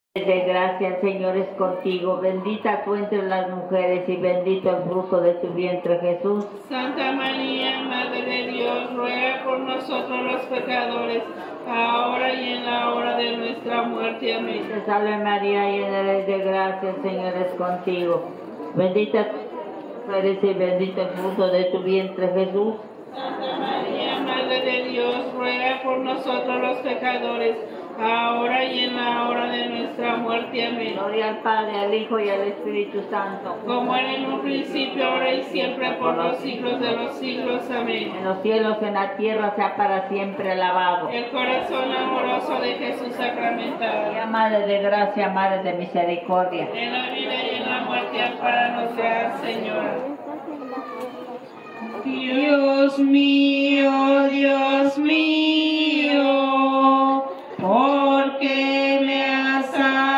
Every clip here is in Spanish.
De gracia, el Señor es contigo, bendita tú entre las mujeres y bendito el fruto de tu vientre, Jesús. Santa María, Madre de Dios, ruega por nosotros los pecadores, ahora y en la hora de nuestra muerte. Amén. Te salve María, llena eres de gracia, el Señor es contigo, bendita tú entre las mujeres y bendito el fruto de tu vientre, Jesús. Santa María, Madre de Dios, ruega por nosotros los pecadores, ahora y en la hora de nuestra muerte. Amén. Gloria al Padre, al Hijo y al Espíritu Santo. Como era en un principio, ahora y siempre, por los siglos de los siglos. Amén. En los cielos, en la tierra, sea para siempre alabado. El corazón amoroso de Jesús sacramentado. María, Madre de gracia, Madre de misericordia. En la vida y en la muerte, ampáranos, Gran Señora. Dios mío, ¿por qué me has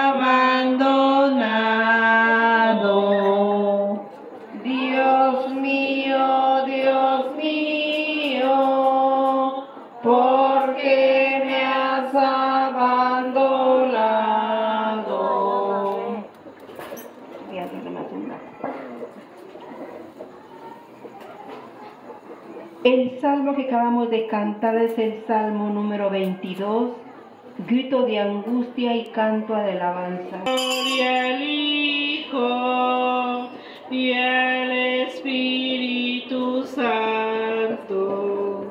abandonado? Dios mío, ¿por qué me has abandonado? El salmo que acabamos de cantar es el salmo número 22, grito de angustia y canto de alabanza. Gloria al Hijo y al Espíritu Santo.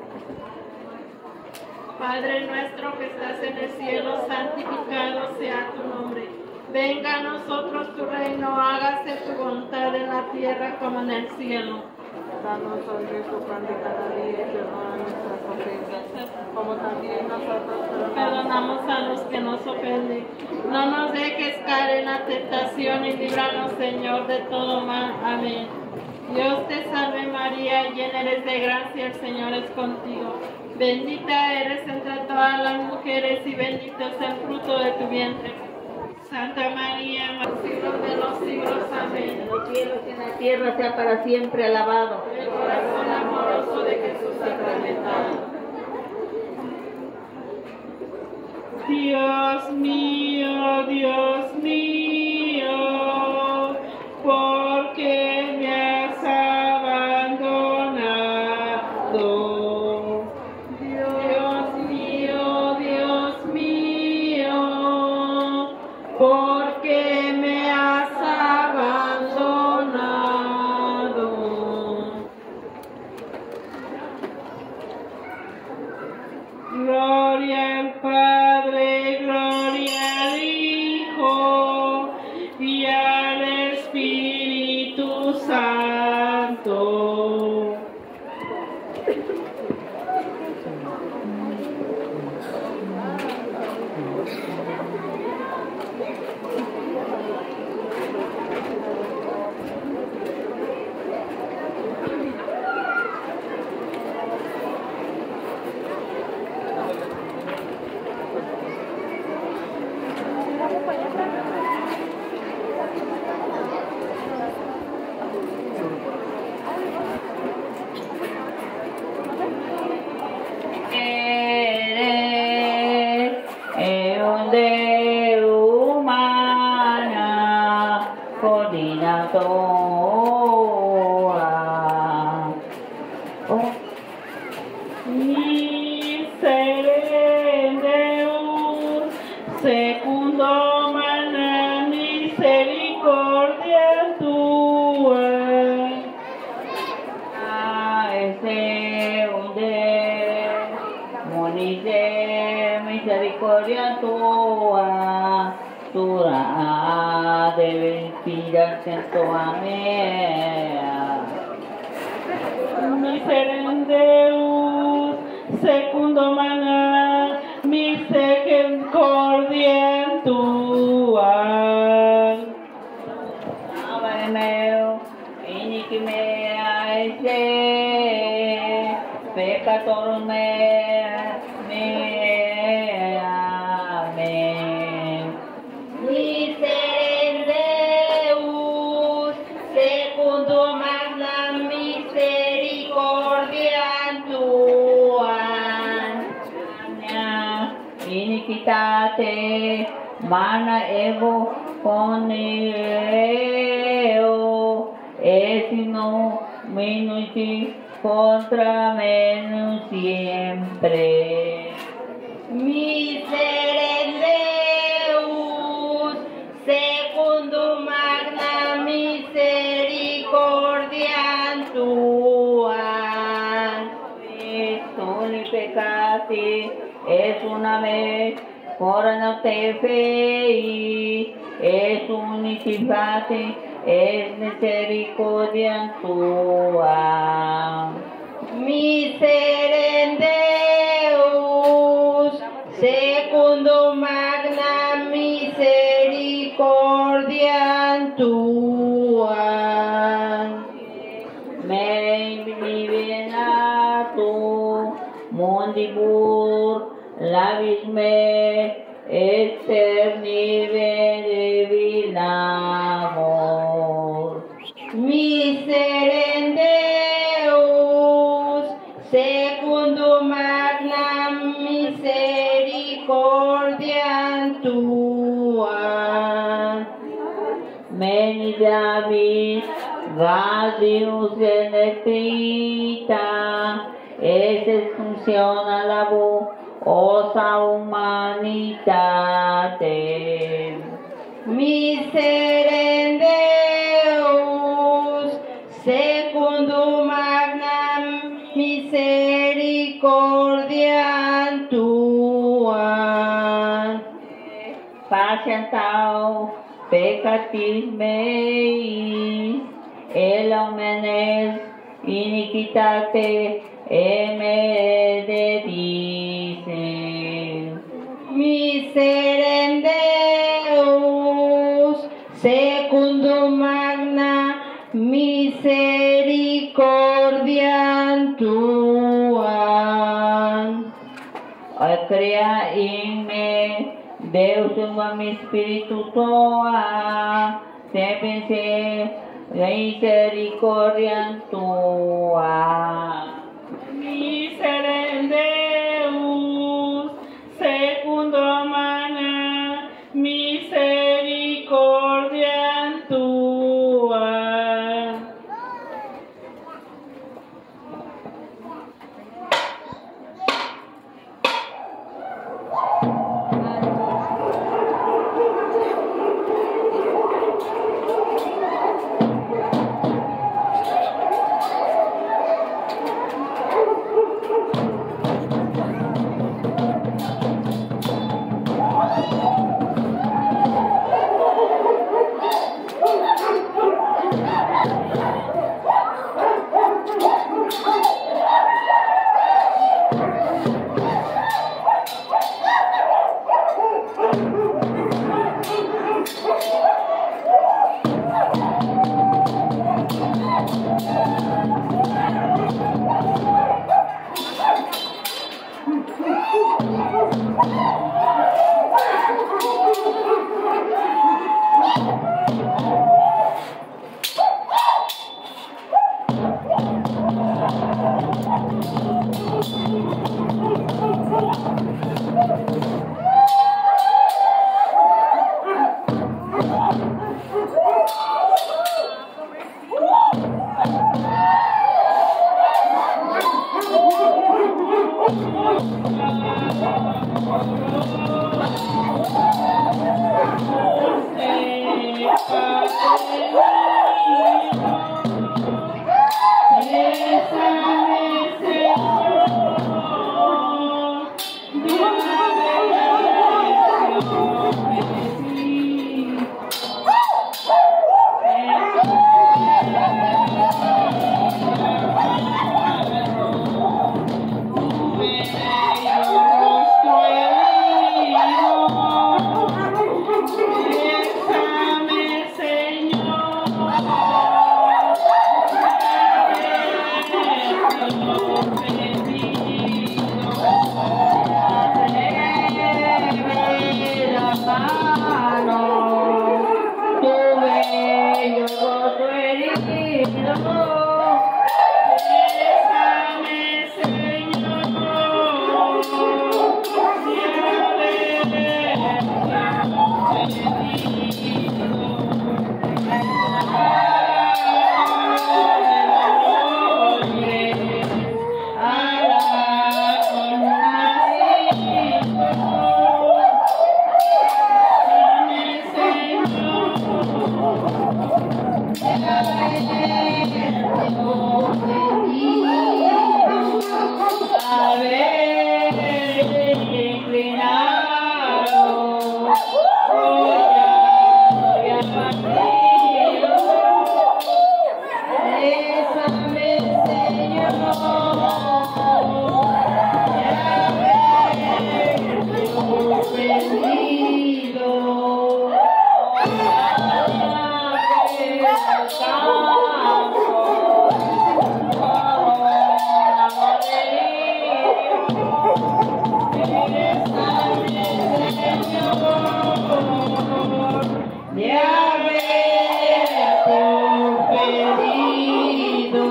Padre nuestro que estás en el cielo, santificado sea tu nombre. Venga a nosotros tu reino, hágase tu voluntad en la tierra como en el cielo. Danos hoy nuestro pan de cada día y perdona nuestras ofensas, como también nosotros Perdonamos a los que nos ofenden. No nos dejes caer en la tentación y líbranos, Señor, de todo mal. Amén. Dios te salve María, llena eres de gracia, el Señor es contigo. Bendita eres entre todas las mujeres y bendito es el fruto de tu vientre. Santa María, Madre de los siglos. Amén. En los cielos y en la tierra, sea para siempre alabado. El corazón amoroso de Jesús sacramentado. Dios mío, ¿por qué me has abandonado? Dios mío, ¿por qué me has abandonado? Gloria al Padre, gloria al Hijo y al Espíritu Santo. Eres un de humana coordinadora. Miserere secundo mana misericordia tua. Ese un de misericordia tua, debe inspirarse en tu amén. Miserere secundo mana misericordia tua. Padre meu, inique mea ese peccatorum amén. Miserere Deus, secundum magnam misericordiam tuam. Iniquitate mana ego coneo, esino minuti contra menos siempre. Misericors, secundum magna misericordiam tua. Soli peccati, es una vez, ora no te fei, es unitivate, es misericordia tua. Miserendeus, secundum magna misericordiam tua. Me tu mondibur labis me eterni venerinamor. Miserendeus, secundum magnam misericordiam tua. Meni Davis, Vadius electrita, ese funciona la voz, osa humanitate. Miserendeus, secundum magnam misericordiam tua. Pacientao, peccatis meis, el homenes iniquitate, me dice. Miserendeus, secundum magna misericordiam tua. Crea in me, Deus un mi spiritu tua, sempre misericordiam tua. Miserendeus, secundum magna misericordiam tua. de haberte ofendido.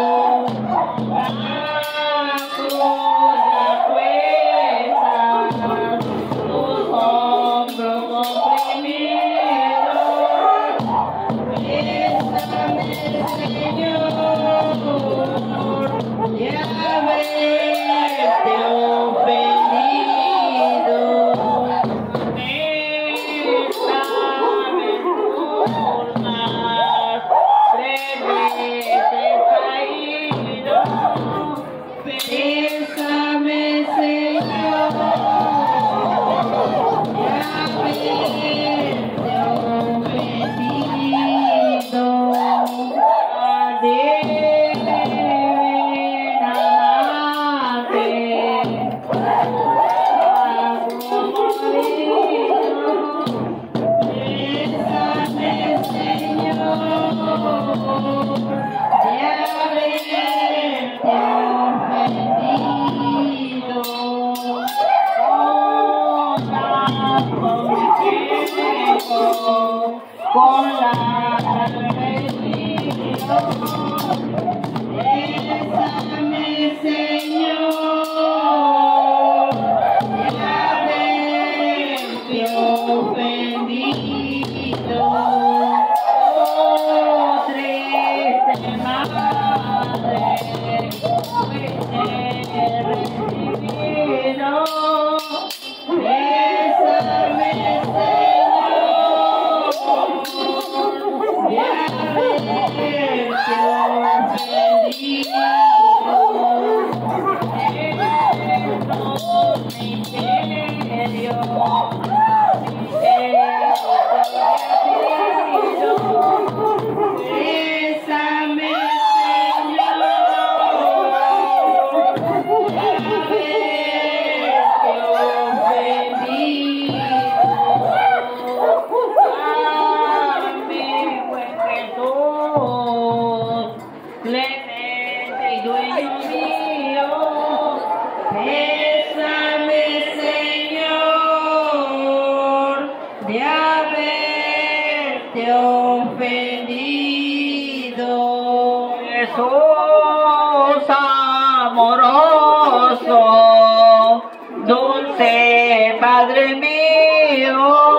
Bajo la fuerza, tus hombros oprimidos. Bésame, Señor, de haberte ofendido. Bésame por más 3 veces caído. Bésame, Señor, de haberte ofendido. Deben amarte como Cristo. Bésame, Señor, de haberte ofendido. Con la religión. Bésame, Señor, de haberte ofendido. Oh, triste madre, fuiste recibido. Bésame, Señor, de haberte ofendido. Bésame, Señor, de haberte ofendido. Mi buen Jesús, clemente y dueño mío, bésame, Señor, de haberte ofendido. Jesús amoroso, dulce Padre mío,